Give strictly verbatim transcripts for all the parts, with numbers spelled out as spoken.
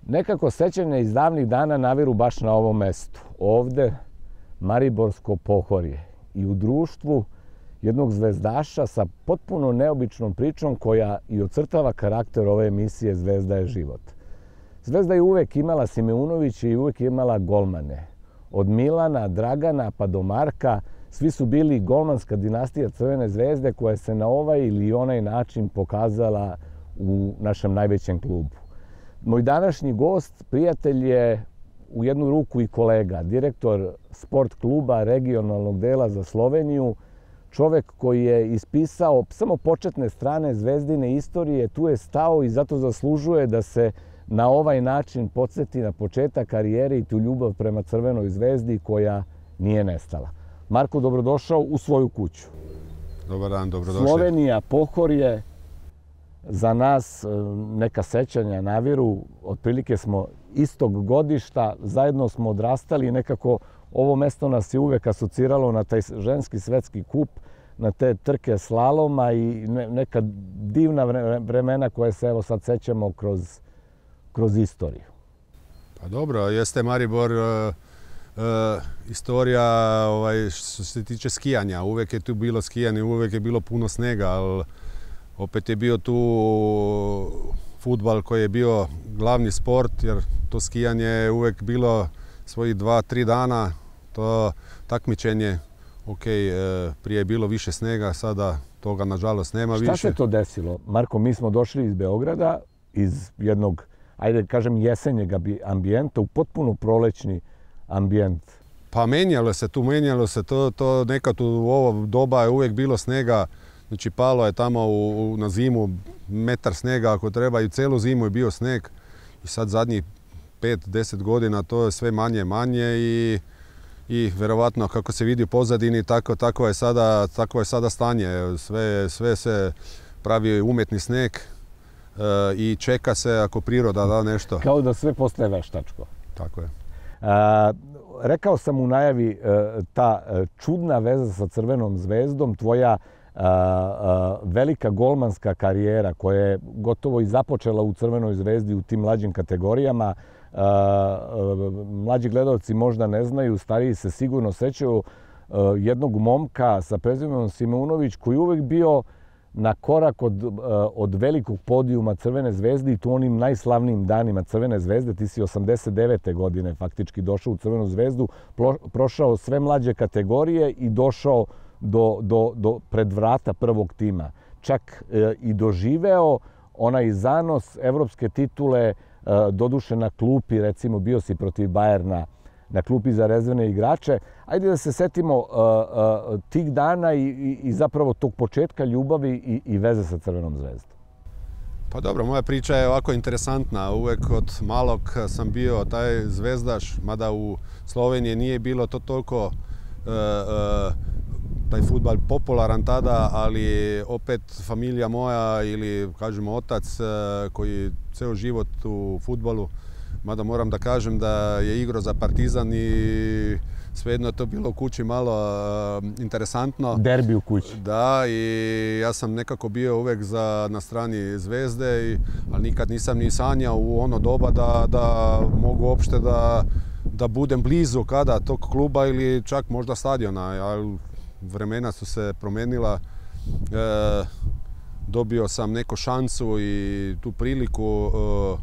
Nekako sećanja iz davnih dana naviru baš na ovom mestu. Ovde, Mariborsko Pohorje. I u društvu jednog zvezdaša sa potpuno neobičnom pričom koja i ocrtava karakter ove emisije Zvezda je život. Zvezda je uvek imala Simeunovića i uvek imala golmane. Od Milana, Dragana pa do Marka, svi su bili golmanska dinastija Crvene zvezde koja se na ovaj ili onaj način pokazala u našem najvećem klubu. Moj današnji gost, prijatelj je u jednu ruku i kolega, direktor sport kluba regionalnog dela za Sloveniju, čovek koji je ispisao samo početne strane Zvezdine istorije, tu je stao i zato zaslužuje da se na ovaj način podsjeti na početak karijere i tu ljubav prema Crvenoj zvezdi koja nije nestala. Marko, dobrodošao u svoju kuću. Dobar dan, dobrodošli. Slovenija, Pohorje, za nas neka sećanja naviru, otprilike smo istog godišta, zajedno smo odrastali i nekako ovo mesto nas je uvek asociralo na taj ženski svetski kup, na te trke slaloma i neka divna vremena koje se evo sad sećamo kroz, kroz istoriju. Pa dobro, jeste Maribor uh, uh, istorija ovaj, što se tiče skijanja. Uvek je tu bilo skijanje, uvek je bilo puno snega, ali opet je bio tu fudbal koji je bio glavni sport, jer to skijanje je uvek bilo svojih dva, tri dana. To takmičenje, ok, prije je bilo više snega, sada toga nažalost nema više. Šta se to desilo? Marko, mi smo došli iz Beograda, iz jednog, ajde kažem, jesenjeg ambijenta u potpuno prolećni ambijent. Pa menjalo se tu, menjalo se to, to nekad u ovo doba je uvijek bilo snega. Znači palo je tamo u, na zimu metar snega ako treba i celu zimu je bio sneg. I sad zadnjih pet, deset godina to je sve manje manje i, i vjerovatno kako se vidi u pozadini tako, tako, je sada, tako je sada stanje. Sve, sve se pravi umjetni sneg e, i čeka se ako priroda da nešto. Kao da sve postaje veštačko. Tako je. A, rekao sam u najavi e, ta čudna veza sa Crvenom zvezdom, tvoja A, a, velika golmanska karijera koja je gotovo i započela u Crvenoj zvezdi u tim mlađim kategorijama. A, a, mlađi gledalci možda ne znaju, stariji se sigurno sećaju a, jednog momka sa prezimenom Simeunović koji je uvek bio na korak od, a, od velikog podijuma Crvene zvezde i to onim najslavnijim danima Crvene zvezde. Ti si osamdeset devete godine faktički došao u Crvenu zvezdu, plo, prošao sve mlađe kategorije i došao Do, do, do pred vrata prvog tima. Čak e, i doživeo onaj zanos evropske titule, e, doduše na klupi, recimo bio si protiv Bajerna, na klupi za rezervne igrače. Ajde da se setimo e, e, tih dana i, i, i zapravo tog početka ljubavi i, i veze sa Crvenom zvezdom. Pa dobro, moja priča je ovako interesantna. Uvek od malog sam bio taj zvezdaš, mada u Sloveniji nije bilo to toliko e, e, taj fudbal popularan tada, ali opet familija moja ili kažemo otac koji ceo život u fudbalu, mada moram da kažem da je igrao za Partizan i svejedno je to bilo u kući malo interesantno. Derbi u kući. Da, i ja sam nekako bio uvek za, na strani Zvezde, i, ali nikad nisam ni sanjao u ono doba da, da mogu uopšte da, da budem blizu kada tog kluba ili čak možda stadiona. Ali vremena su se promenila, e, dobio sam neku šansu i tu priliku e,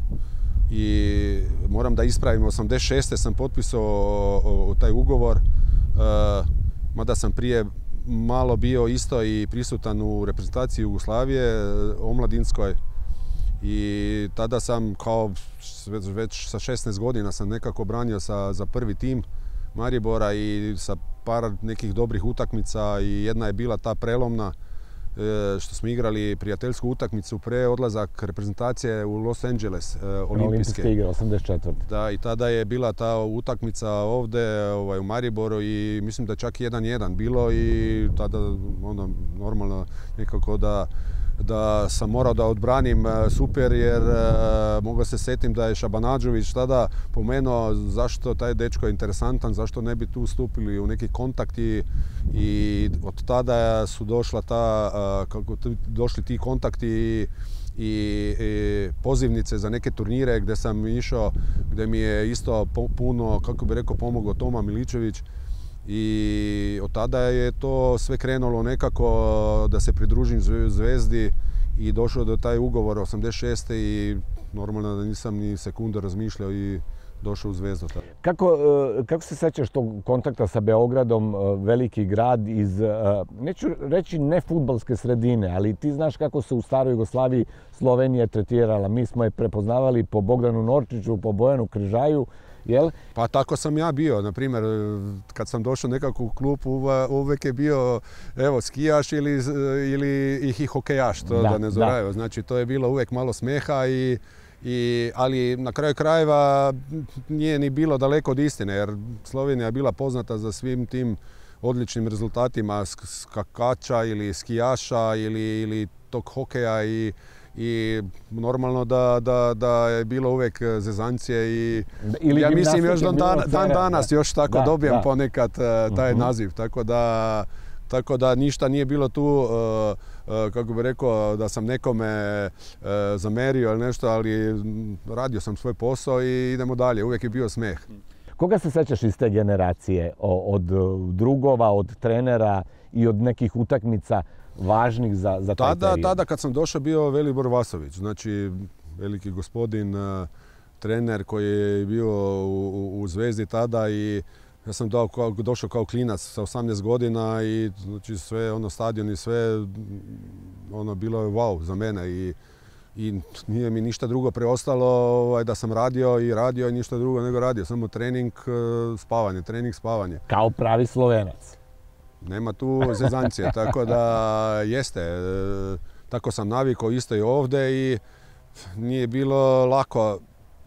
i moram da ispravim, osamdeset šeste sam potpisao o, o, taj ugovor, e, mada sam prije malo bio isto i prisutan u reprezentaciji Jugoslavije, omladinskoj, i tada sam kao već, već sa šesnaest godina sam nekako branio sa, za prvi tim Maribora i sa par nekih dobrih utakmica i jedna je bila ta prelomna što smo igrali prijateljsku utakmicu pre odlazak reprezentacije u Los Angeles, olimpijske. Olimpijske igre, osamdeset četvrte. Da, i tada je bila ta utakmica ovde ovaj, u Mariboru i mislim da čak jedan jedan bilo i tada onda normalno nekako da da sam morao da odbranim super, jer uh, mogu se setim da je Šabanadžović tada pomenuo zašto taj dečko je interesantan, zašto ne bi tu stupili u neki kontakt i, i od tada su došla ta, uh, kako došli ti kontakti i, i, i pozivnice za neke turnire gdje sam išao, gdje mi je isto puno, kako bi rekao, pomogao Toma Miličević. I od tada je to sve krenulo nekako da se pridružim Zvezdi i došao do taj ugovor osamdeset šeste i normalno da nisam ni sekundu razmišljao i došao u Zvezdu. Kako, kako se sećaš tog kontakta sa Beogradom, veliki grad iz, neću reći ne fudbalske sredine, ali ti znaš kako se u staroj Jugoslaviji Slovenija tretirala. Mi smo je prepoznavali po Bogdanu Norčiću, po Bojanu Križaju. Jel? Pa tako sam ja bio, na primjer, kad sam došao nekako u klub, uvijek je bio evo, skijaš ili, ili i hokejaš, to da, da ne zoraju. Znači to je bilo uvijek malo smeha, i, i, ali na kraju krajeva nije ni bilo daleko od istine, jer Slovenija je bila poznata za svim tim odličnim rezultatima skakača ili skijaša ili, ili tog hokeja i i normalno da, da, da je bilo uvijek zezancije i ili ja mislim još dan, dan, dan danas još tako da, dobijem da. ponekad uh, taj uh-huh. naziv, tako da, tako da ništa nije bilo tu, uh, uh, kako bi rekao, da sam nekome uh, zamerio ili nešto, ali radio sam svoj posao i idemo dalje, uvijek je bio smeh. Koga se sećaš iz te generacije, od drugova, od trenera i od nekih utakmica važnih za, za taj tada, period? Tada kad sam došao bio Velibor Vasović, znači veliki gospodin, uh, trener koji je bio u, u, u Zvezdi tada, i ja sam dao, kao, došao kao klinac sa osamnaest godina i znači sve ono stadion i sve ono bilo je wow za mene, i, i nije mi ništa drugo preostalo ovaj, da sam radio i radio i ništa drugo nego radio, samo trening, uh, spavanje, trening, spavanje. Kao pravi Slovenac. Nema tu zezancije, tako da jeste. E, tako sam navikao isto i ovdje i nije bilo lako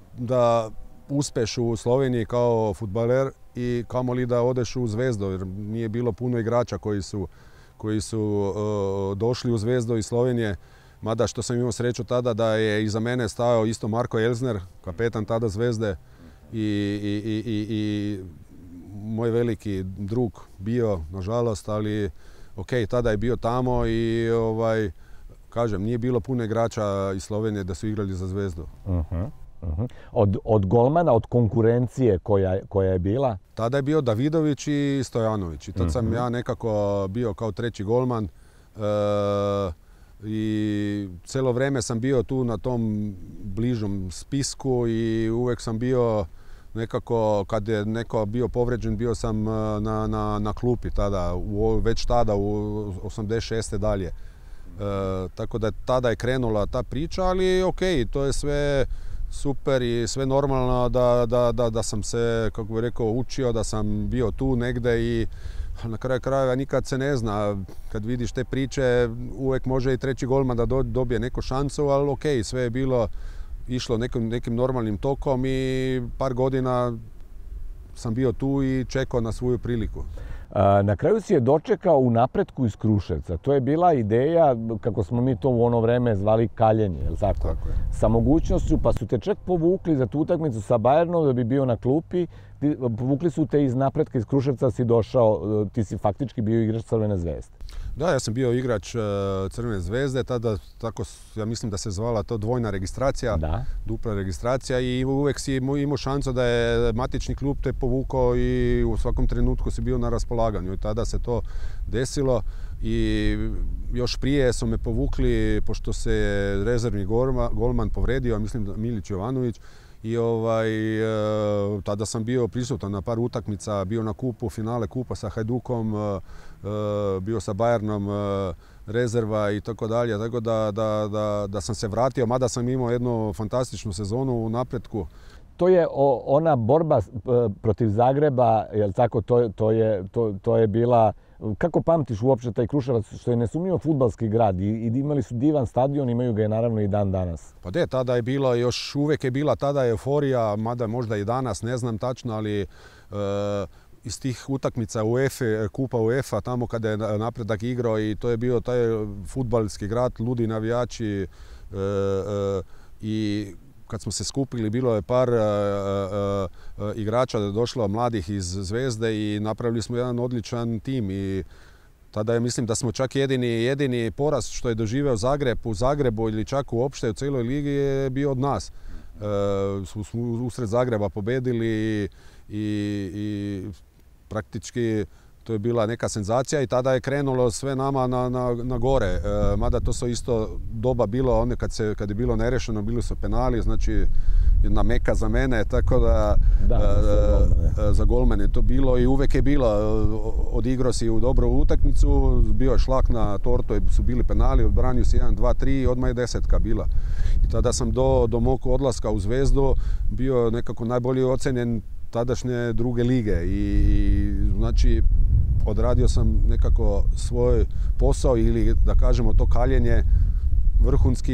da uspeš u Sloveniji kao fudbaler i kamoli da odeš u Zvezdu, jer nije bilo puno igrača koji su, koji su uh, došli u Zvezdu iz Slovenije. Mada što sam imao sreću tada da je iza mene stajao isto Marko Elzner, kapetan tada Zvezde, i, i, i, i, i moj veliki drug bio, nažalost, ali ok, tada je bio tamo i ovaj, kažem, nije bilo puno igrača iz Slovenije da su igrali za Zvezdu. Uh-huh, uh-huh. Od, od golmana, od konkurencije koja, koja je bila? Tada je bio Davidović i Stojanović i tad uh-huh. sam ja nekako bio kao treći golman. E, i cijelo vrijeme sam bio tu na tom bližom spisku i uvijek sam bio nekako, kad je neko bio povređen, bio sam na, na, na klupi tada, u, već tada u osamdeset šeste dalje. E, tako da tada je krenula ta priča, ali ok, to je sve super i sve normalno da, da, da, da sam se, kako bih rekao, učio, da sam bio tu negdje i na kraju krajeva nikad se ne zna. Kad vidiš te priče, uvijek može i treći golman da dobije neku šansu, ali ok, sve je bilo išlo nekim, nekim normalnim tokom i par godina sam bio tu i čekao na svoju priliku. Na kraju si je dočekao u napretku iz Kruševca. To je bila ideja, kako smo mi to u ono vreme zvali kaljenje, je li tako? Tako je. Sa mogućnošću, pa su te čak povukli za tu utakmicu sa Bayernom da bi bio na klupi. Povukli su te iz napretka iz Kruševca, si došao, ti si faktički bio igrač Crvene Zvezde. Da, ja sam bio igrač Crvene Zvezde, tada tako, ja mislim da se zvala to dvojna registracija, da. dupla registracija i uvijek si imao šansu da je matični klub te povukao i u svakom trenutku si bio na raspolaganju i tada se to desilo i još prije su me povukli pošto se je rezervni golman povredio, mislim da Milić Jovanović, i ovaj, e, tada sam bio prisutan na par utakmica, bio na kupu, finale kupa sa Hajdukom, e, bio sa Bayernom, e, rezerva i tako dalje, tako da, da, da, da sam se vratio, mada sam imao jednu fantastičnu sezonu u napretku. To je o, ona borba protiv Zagreba, jel tako, to, to, je, to, to je bila, kako pamtiš uopće taj Kruševac, što je nesumnjivo fudbalski grad i, i imali su divan stadion, imaju ga je naravno i dan danas. Pa de, tada je bilo, još uvijek je bila tada euforija, mada možda i danas, ne znam tačno, ali e, iz tih utakmica UEFA, kupa UEFA, tamo kada je Napredak igrao i to je bio taj fudbalski grad, ludi navijači e, e, i kad smo se skupili, bilo je par uh, uh, uh, igrača da je došlo mladih iz Zvezde i napravili smo jedan odličan tim i Tada je, mislim da smo čak jedini, jedini poraz što je doživeo Zagreb u Zagrebu ili čak uopšte u cijeloj ligi je bio od nas. E, smo usred Zagreba pobedili i, i, i praktički to je bila neka senzacija i tada je krenulo sve nama na, na, na gore. E, mada to su isto doba bilo, one kad, se, kad je bilo nerešeno, bili su penali, znači jedna meka za mene, tako da, da e, za golman je to bilo i uvijek je bilo. Odigrao si u dobru utakmicu, bio je šlak na tortu, su bili penali, odbranio si jedan, dva, tri i odmah je desetka bila. I tada sam do, do mog odlaska u Zvezdu bio nekako najbolji ocenjen tadašnje druge lige i, i znači odradio sam nekako svoj posao ili da kažemo to kaljenje vrhunski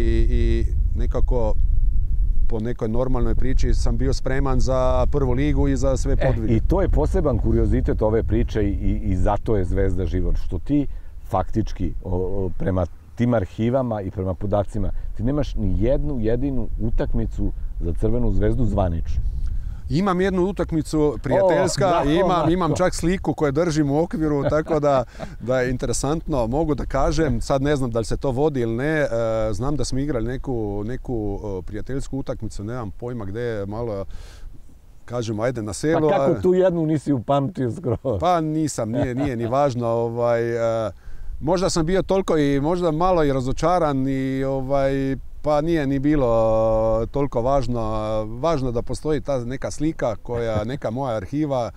i nekako po nekoj normalnoj priči sam bio spreman za prvu ligu i za sve podvige. E, I to je poseban kuriozitet ove priče i, i zato je Zvezda život. Što ti faktički o, o, prema tim arhivama i prema podacima ti nemaš ni jednu jedinu utakmicu za Crvenu Zvezdu zvaničnu. Imam jednu utakmicu prijateljska, o, da, imam, imam čak sliku koju držim u okviru, tako da, da je interesantno. Mogu da kažem, sad ne znam da li se to vodi ili ne, znam da smo igrali neku, neku prijateljsku utakmicu, nemam pojma gdje je, malo kažemo ajde na selu. Pa kako tu jednu nisi upamtio skroz? Pa nisam, nije, nije ni važno. Ovaj, možda sam bio toliko i možda malo i razočaran i ovaj, pa nije ni bilo toliko važno. Važno da postoji ta neka slika, koja, neka moja arhiva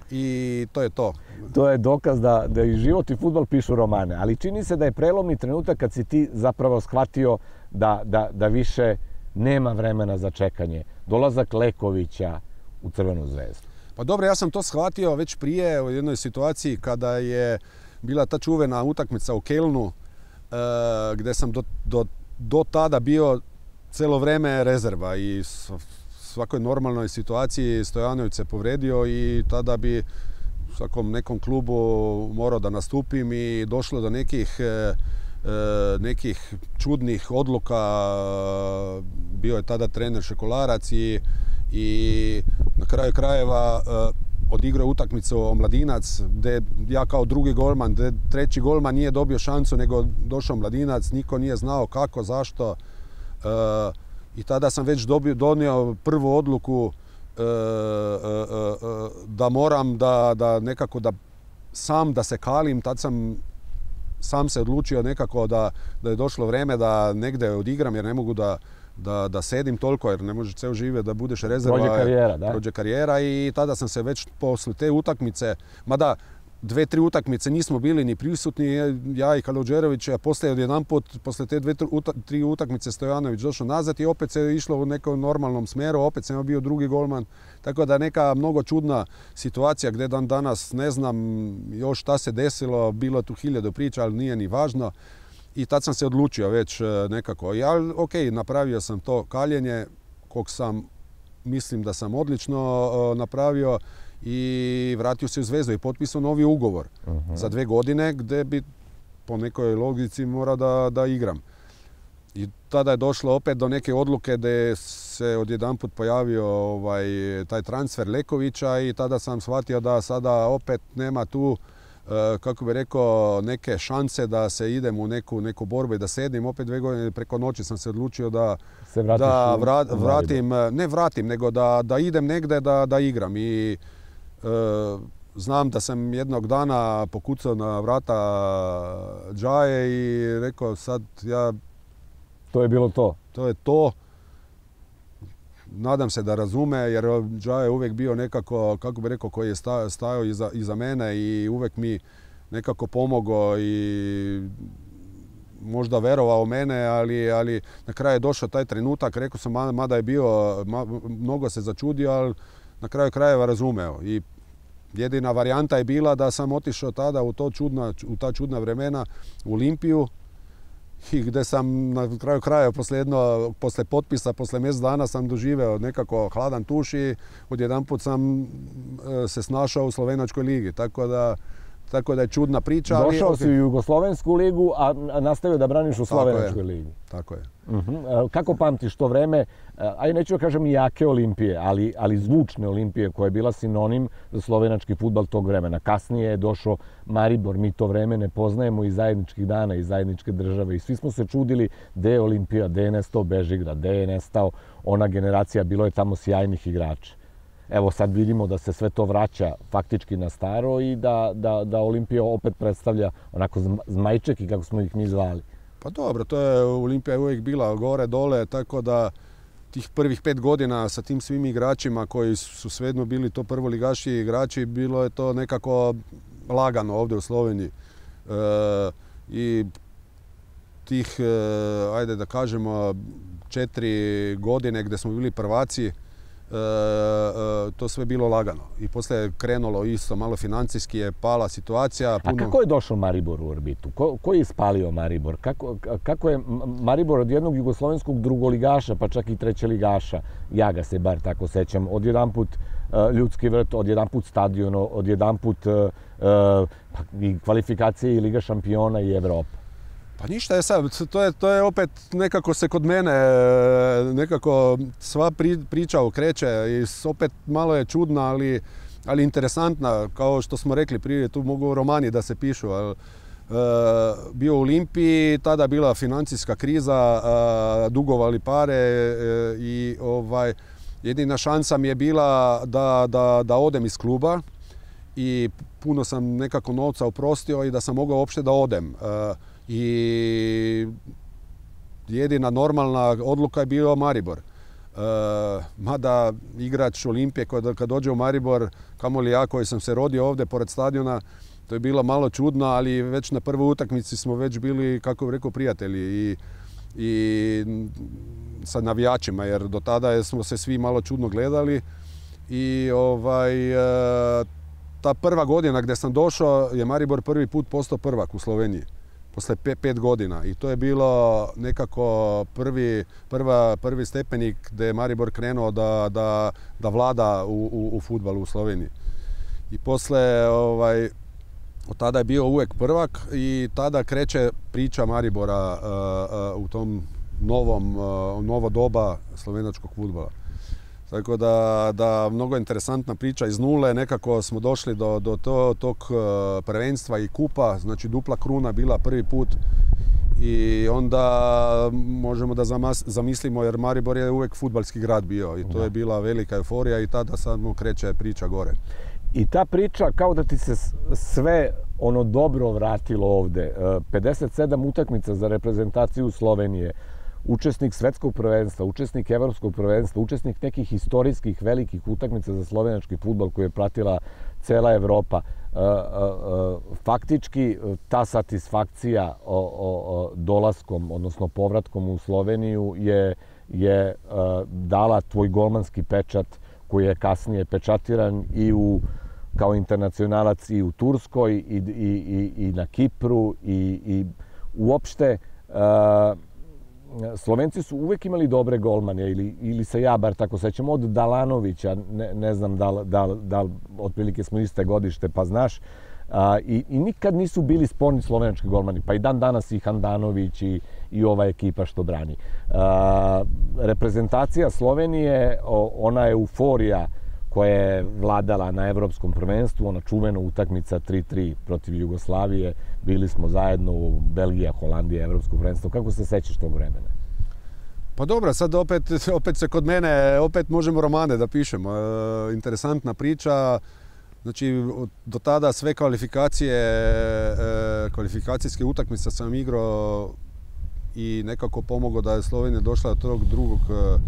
i to je to. To je dokaz da, da i život i fudbal pišu romane, ali čini se da je prelomni trenutak kad si ti zapravo shvatio da, da, da više nema vremena za čekanje. Dolazak Lekovića u Crvenu Zvezdu. Pa dobro, ja sam to shvatio već prije u jednoj situaciji kada je bila ta čuvena utakmica u Kelnu, e, gdje sam do, do do tada bio cijelo vrijeme rezerva i u svakoj normalnoj situaciji Stojanović se povredio i tada bi u svakom nekom klubu morao da nastupim i došlo do nekih, nekih čudnih odluka. Bio je tada trener Šekolarac i, i na kraju krajeva odigrao utakmicu Omladinac, gdje ja kao drugi golman, gdje treći golman nije dobio šansu, nego došao Mladinac, niko nije znao kako, zašto. E, I tada sam već dobio, donio prvu odluku e, e, e, da moram da, da nekako da sam da se kalim. Tad sam sam se odlučio nekako da, da je došlo vrijeme da negdje odigram jer ne mogu da Da, da sedim toliko, jer ne možeš ceo žive da budeš rezerva. Prođe karijera, da? Prođe karijera i tada sam se već posle te utakmice, mada dve, tri utakmice nismo bili ni prisutni, ja i Kaludžerović, a poslije odjedan put, posle te dve, tri utakmice Stojanović došao nazad i opet se išlo u nekom normalnom smjeru, opet sam bio drugi golman. Tako da neka mnogo čudna situacija gdje dan danas ne znam još šta se desilo, bilo tu hiljadu priča, ali nije ni važno. I tad sam se odlučio već nekako. Ja, ok, napravio sam to kaljenje, kog sam, mislim da sam odlično napravio i vratio se u Zvezdu i potpisao novi ugovor uh-huh. za dve godine gdje bi po nekoj logici morao da, da igram. I tada je došlo opet do neke odluke gdje se odjedanput pojavio ovaj, taj transfer Lekovića i tada sam shvatio da sada opet nema tu kako bi rekao, neke šanse da se idem u neku, neku borbu i da sedim. Opet dve godine preko noći sam se odlučio da, se da vrat, vratim, ne vratim, nego da, da idem negdje da, da igram. I e, znam da sam jednog dana pokucao na vrata Džaje i rekao sad ja... To je bilo to? To je to. Nadam se da razume, jer Džaje je uvijek bio nekako, kako bi rekao, koji je stajao iza, iza mene i uvijek mi nekako pomogao i možda verovao u mene, ali, ali na kraju je došao taj trenutak, rekao sam, mada je bio, mnogo se začudio, ali na kraju krajeva razumeo. I jedina varijanta je bila da sam otišao tada u, to čudna, u ta čudna vremena u Olimpiju, i gdje sam na kraju kraja, posle, jedno, posle potpisa, posle mjesec dana sam doživeo nekako hladan tuš i odjedanput sam se snašao u slovenačkoj ligi. Tako da tako da je čudna priča. Došao ali, si u Jugoslovensku ligu, a nastavio da braniš u Slovenačkoj ligi. Tako je. Uh-huh. Kako pamtiš to vreme, aj neću da kažem jake Olimpije, ali, ali zvučne Olimpije koja je bila sinonim za slovenački fudbal tog vremena. Kasnije je došao Maribor, mi to vreme ne poznajemo iz zajedničkih dana, iz zajedničke države i svi smo se čudili gde je Olimpija, gde je nestao Bežigrad, gde je nestao ona generacija, bilo je tamo sjajnih igrača. Evo sad vidimo da se sve to vraća faktički na staro i da, da, da Olimpija opet predstavlja onako zmajčeki, kako smo ih mi zvali. Pa dobro, to je Olimpija uvijek bila gore, dole, tako da tih prvih pet godina sa tim svim igračima koji su svejedno bili to prvoligaši igrači, bilo je to nekako lagano ovdje u Sloveniji. E, I tih, e, ajde da kažemo, četiri godine gdje smo bili prvaci, E, e, to sve bilo lagano. I poslije je krenulo isto, malo financijski je pala situacija. Puno... A kako je došao Maribor u orbitu? Ko, ko je ispalio Maribor? Kako, kako je Maribor od jednog jugoslovenskog drugoligaša, pa čak i trećeligaša, ja ga se bar tako sećam, od jedan put uh, Ljudski vrt, od jedan put stadion, od jedan put uh, uh, i kvalifikacije i Liga šampiona i Evropa? Pa ništa je sad, to je, to je opet nekako se kod mene, nekako sva pri, priča okreće i opet malo je čudna, ali, ali interesantna, kao što smo rekli prije, tu mogu romani da se pišu. Ali, e, bio u Olimpiji, tada bila financijska kriza, e, dugovali pare e, i ovaj, jedina šansa mi je bila da, da, da odem iz kluba i puno sam nekako novca oprostio i da sam mogao uopšte da odem. E, I jedina normalna odluka je bio Maribor. E, mada igrač Olimpije kad, kad dođe u Maribor, kamoli ja koji sam se rodio ovdje pored stadiona, to je bilo malo čudno, ali već na prvoj utakmici smo već bili, kako bih rekao, prijatelji i, i sa navijačima, jer do tada smo se svi malo čudno gledali. I ovaj, e, ta prva godina gdje sam došao je Maribor prvi put postao prvak u Sloveniji. Posle pet, pet godina i to je bilo nekako prvi, prva, prvi stepenik gdje je Maribor krenuo da, da, da vlada u, u, u fudbalu u Sloveniji. I posle, ovaj, od tada je bio uvijek prvak i tada kreće priča Maribora uh, uh, u tom novom, uh, novo doba slovenačkog fudbala. Tako da, da mnogo interesantna priča iz nule, nekako smo došli do, do to, tog prvenstva i kupa, znači dupla kruna bila prvi put i onda možemo da zamislimo, jer Maribor je uvijek fudbalski grad bio i to da. Je bila velika euforija i tada samo kreće priča gore. I ta priča kao da ti se sve ono dobro vratilo ovde, pedeset sedam utakmica za reprezentaciju Slovenije, učesnik svetskog prvenstva, učesnik evropskog prvenstva, učesnik nekih historijskih velikih utakmica za slovenački fudbal koju je pratila cela Evropa. Faktički ta satisfakcija o, o dolaskom, odnosno povratkom u Sloveniju je, je dala tvoj golmanski pečat koji je kasnije pečatiran i u, kao internacionalac i u Turskoj i, i, i, i na Kipru i, i uopšte Slovenci su uvijek imali dobre golmane, ili, ili se ja bar tako sećam, od Dalanovića, ne, ne znam da, da, da otprilike smo iste godište, pa znaš, a, i, i nikad nisu bili sporni slovenački golmani, pa i dan danas i Handanović i, i ova ekipa što brani. A, reprezentacija Slovenije, o, ona euforija koja je vladala na evropskom prvenstvu, ona čuvena utakmica tri tri protiv Jugoslavije, bili smo zajedno u Belgija, Holandija, evropsko prvenstvo. Kako se sećaš tog vremena? Pa dobro, sad opet, opet se kod mene, opet možemo romane da pišemo. E, interesantna priča, znači do tada sve kvalifikacije, e, kvalifikacijske utakmice sam igrao i nekako pomogao da je Slovenija došla do tog drugog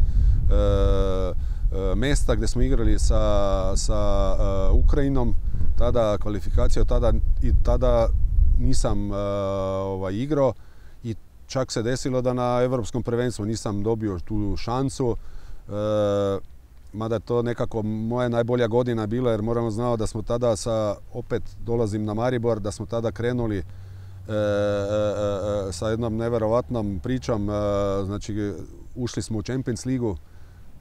e, mesta gdje smo igrali sa, sa uh, Ukrajinom, tada kvalifikacija, tada, i tada nisam uh, ovaj, igrao i čak se desilo da na evropskom prvenstvu nisam dobio tu šansu. Uh, mada to nekako moja najbolja godina bila, jer moramo znati da smo tada sa, opet dolazim na Maribor, da smo tada krenuli uh, uh, uh, sa jednom neverovatnom pričom, uh, znači ušli smo u Champions Ligu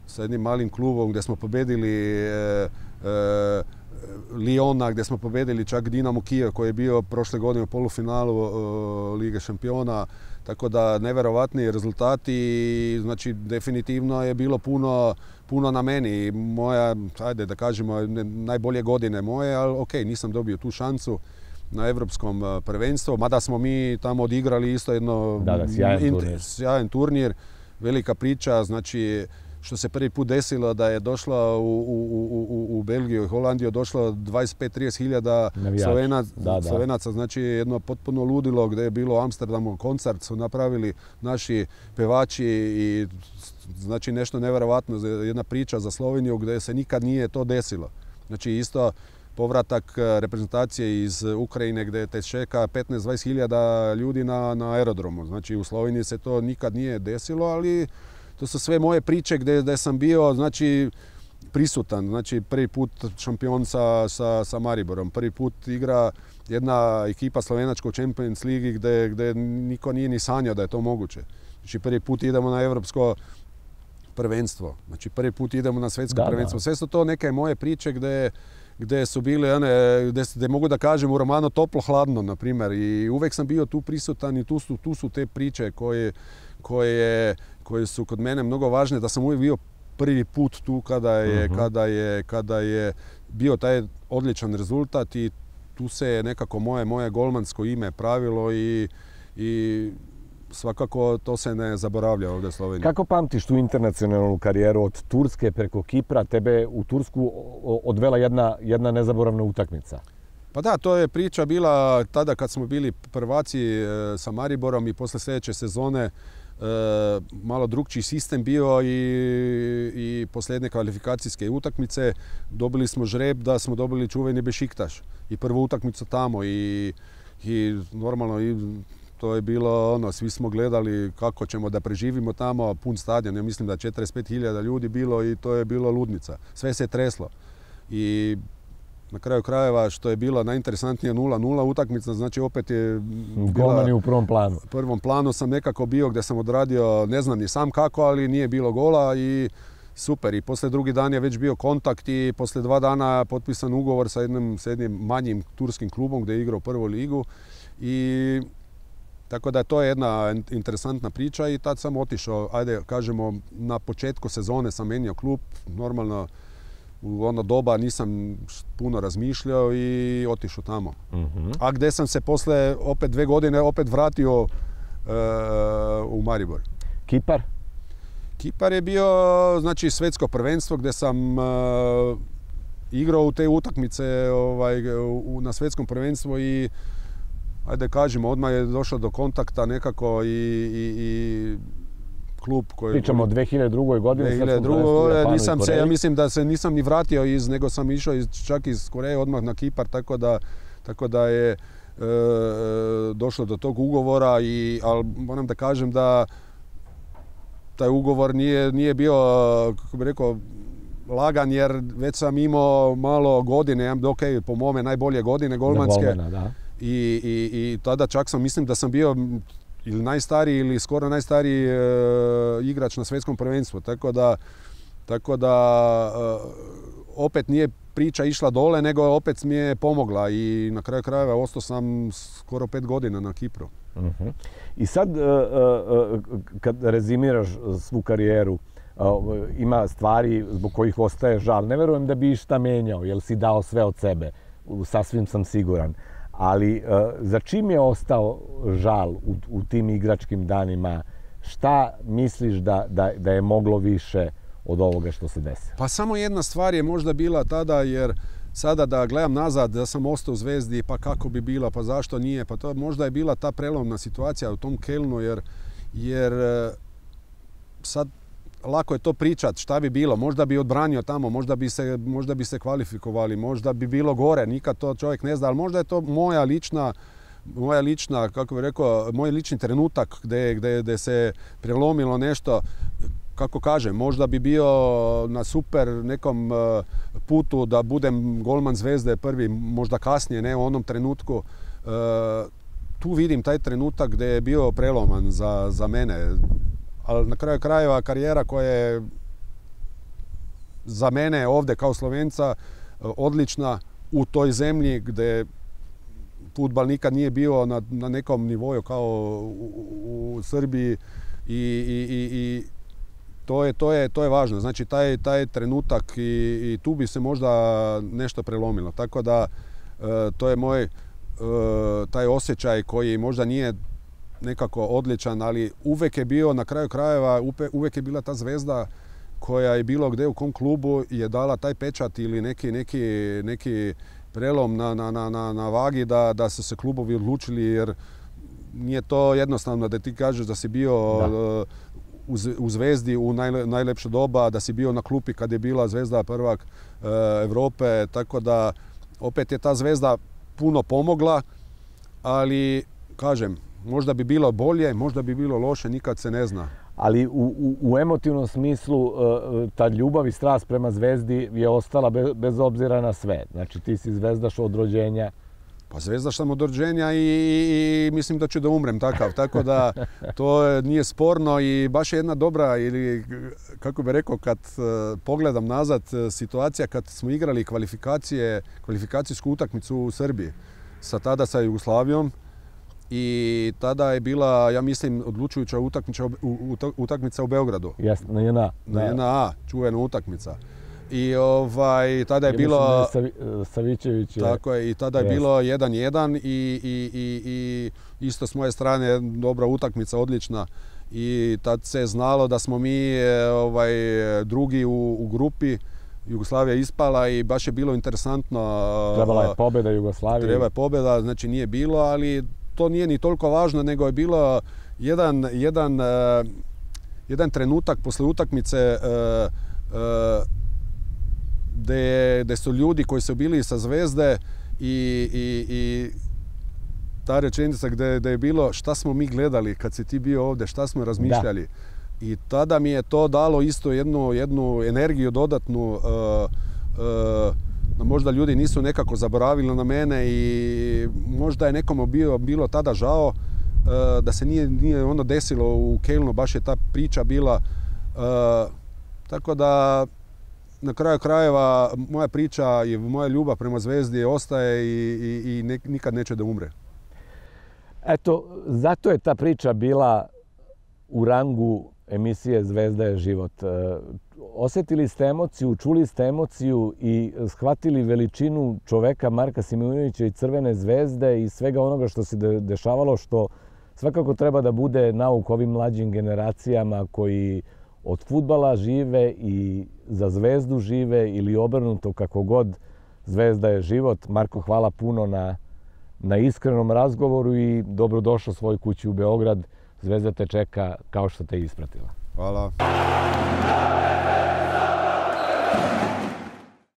sa jednim malim klubom gdje smo pobedili e, e, Liona, gdje smo pobedili čak Dinamo Kijev koji je bio prošle godine u polufinalu e, Lige šampiona. Tako da nevjerovatni rezultati i znači definitivno je bilo puno, puno na meni. Moja, ajde da kažemo, najbolje godine moje, ali ok, nisam dobio tu šansu na Europskom prvenstvu, mada smo mi tamo odigrali isto jedno da, da, sjajan, in, turnir. sjajan turnir, velika priča, znači što se prvi put desilo da je došla u, u, u, u Belgiju i Holandiju došlo dvadeset pet do trideset hiljada Slovenac, da, da. Slovenaca, znači jedno potpuno ludilo gdje je bilo u Amsterdamu koncert su napravili naši pevači i znači nešto nevjerovatno, jedna priča za Sloveniju gdje se nikad nije to desilo. Znači isto povratak reprezentacije iz Ukrajine gdje te čeka petnaest do dvadeset hiljada ljudi na, na aerodromu. Znači u Sloveniji se to nikad nije desilo, ali to su sve moje priče gdje, gdje sam bio znači, prisutan. Znači prvi put šampion sa, sa, sa Mariborom, prvi put igra jedna ekipa slovenačka u Champions Ligi gdje, gdje niko nije ni sanjao da je to moguće. Znači prvi put idemo na europsko prvenstvo, znači prvi put idemo na svjetsko da, prvenstvo. Da. Sve su to neke moje priče gdje gdje su bile, one, gdje, gdje mogu da kažem u romanu toplo-hladno, na primjer. I uvijek sam bio tu prisutan i tu su, tu su te priče koje, koje, koje su kod mene mnogo važne, da sam uvijek bio prvi put tu kada je, uh-huh. kada je, kada je bio taj odličan rezultat i tu se je nekako moje, moje golmansko ime pravilo i, i svakako to se ne zaboravlja ovdje u Sloveniji. Kako pamtiš tu internacionalnu karijeru od Turske preko Kipra? Tebe u Tursku odvela jedna, jedna nezaboravna utakmica. Pa da, to je priča bila tada kad smo bili prvaci e, sa Mariborom i posle sljedeće sezone e, malo drugčiji sistem bio i, i posljednje kvalifikacijske utakmice dobili smo žreb da smo dobili čuveni Bešiktaš i prvu utakmicu tamo i, i normalno i to je bilo ono, svi smo gledali kako ćemo da preživimo tamo, pun stadion, ja mislim da četrdeset pet hiljada ljudi bilo i to je bilo ludnica. Sve se je treslo. I na kraju krajeva što je bila najinteresantnija nula nula utakmica, znači opet je bila... Golman je u prvom planu. U prvom planu sam nekako bio gdje sam odradio, ne znam ni sam kako, ali nije bilo gola i super. I poslije drugi dan je već bio kontakt i poslije dva dana potpisan ugovor sa jednim, sa jednim manjim turskim klubom gdje je igrao prvu ligu. I tako da to je jedna interesantna priča i tad sam otišao, ajde kažemo, na početku sezone sam menio klub, normalno u ono doba nisam puno razmišljao i otišao tamo. Uh-huh. A gdje sam se posle opet dve godine opet vratio uh, u Maribor. Kipar? Kipar je bio znači svjetsko prvenstvo gdje sam uh, igrao u te utakmice ovaj, u, na svjetskom prvenstvu i ajde kažemo, odmah je došlo do kontakta nekako i, i, i klub koji... Pričamo o dve hiljade druge. godine. dve hiljade druge. nisam se, ja mislim da se nisam ni vratio iz, nego sam išao iz, čak iz Koreje odmah na Kipar, tako da, tako da je e, došlo do tog ugovora, i, ali moram da kažem da taj ugovor nije, nije bio, kako bi rekao, lagan, jer već sam imao malo godine, ok, po mome najbolje godine golmanske. Golmana, da. I, i, i tada čak sam, mislim da sam bio ili najstariji ili skoro najstariji e, igrač na svjetskom prvenstvu. Tako da, tako da e, opet nije priča išla dole, nego opet mi je pomogla i na kraju krajeva ostao sam skoro pet godina na Kipru. Uh-huh. I sad, e, e, kad rezimiraš svu karijeru, e, ima stvari zbog kojih ostaje žal. Ne verujem da bi išta menjao, jer si dao sve od sebe. Sasvim sam siguran. Ali uh, za čim je ostao žal u, u tim igračkim danima? Šta misliš da, da, da je moglo više od ovoga što se desilo? Pa samo jedna stvar je možda bila tada, jer sada da gledam nazad, da sam ostao u Zvezdi, pa kako bi bila, pa zašto nije, pa to možda je bila ta prelomna situacija u tom Kelnu, jer, jer sad lako je to pričat, šta bi bilo, možda bi odbranio tamo, možda bi se, možda bi se kvalifikovali, možda bi bilo gore, nikad to čovjek ne zna, ali možda je to moja lična, moja lična, kako bih rekao, moj lični trenutak gdje, gdje, gdje se prelomilo nešto, kako kažem, možda bi bio na super nekom putu da budem golman Zvezde prvi, možda kasnije, ne u onom trenutku. Tu vidim taj trenutak gdje je bio preloman za, za mene. Ali na kraju krajeva karijera koja je za mene ovdje kao Slovenca odlična u toj zemlji gdje fudbal nikad nije bio na, na nekom nivoju kao u, u Srbiji i, i, i, i to, je, to, je, to je važno. Znači taj, taj trenutak i, i tu bi se možda nešto prelomilo. Tako da to je moj taj osjećaj koji možda nije nekako odličan, ali uvijek je bio na kraju krajeva, uvijek je bila ta zvezda koja je bilo gdje u kom klubu je dala taj pečat ili neki, neki, neki prelom na, na, na, na vagi da, da su se klubovi odlučili, jer nije to jednostavno da ti kažeš da si bio da. U, u Zvezdi u najle, najlepše doba, da si bio na klupi kad je bila Zvezda prvak e, Evrope, tako da opet je ta Zvezda puno pomogla, ali kažem, možda bi bilo bolje, možda bi bilo loše, nikad se ne zna. Ali u, u, u emotivnom smislu ta ljubav i strast prema Zvezdi je ostala bez, bez obzira na sve. Znači ti si zvezdaš od rođenja. Pa zvezdaš sam od rođenja i, i, i mislim da ću da umrem takav. Tako da to nije sporno i baš je jedna dobra, ili kako bih rekao, kad pogledam nazad, situacija kad smo igrali kvalifikacije, kvalifikacijsku utakmicu u Srbiji sa tada sa Jugoslavijom. I tada je bila, ja mislim, odlučujuća utakmica u, utakmica u Beogradu. Jes, na J N A. Na J N A, čuvena utakmica. I ovaj, tada je ja bilo... Savi, Savićević je... Tako je, i tada je jes. Bilo jedan jedan i, i, i, i isto s moje strane dobra utakmica, odlična. I tad se je znalo da smo mi ovaj, drugi u, u grupi. Jugoslavija ispala i baš je bilo interesantno. Trebala je pobjeda Jugoslavije. Treba je pobjeda, znači nije bilo, ali to nije ni toliko važno, nego je bilo jedan, jedan, uh, jedan trenutak posle utakmice uh, uh, gdje su ljudi koji su bili sa Zvezde i, i, i ta rečenica gdje, gdje je bilo šta smo mi gledali kad si ti bio ovdje, šta smo razmišljali. Da. I tada mi je to dalo isto jednu, jednu energiju dodatnu. Uh, uh, Možda ljudi nisu nekako zaboravili na mene i možda je nekomu bio, bilo tada žao uh, da se nije, nije ono desilo u Kelnu, baš je ta priča bila. Uh, tako da na kraju krajeva moja priča i moja ljubav prema Zvezdi ostaje i, i, i ne, nikad neće da umre. Eto, zato je ta priča bila u rangu emisije Zvezda je život. Osjetili ste emociju, čuli ste emociju i shvatili veličinu čoveka Marka Simonovića i Crvene Zvezde i svega onoga što se dešavalo, što svakako treba da bude nauk ovim mlađim generacijama koji od fudbala žive i za Zvezdu žive ili obrnuto, kako god. Zvezda je život. Marko, hvala puno na, na iskrenom razgovoru i dobrodošao svoj kući u Beograd. Zvezda te čeka kao što te ispratila. Hvala.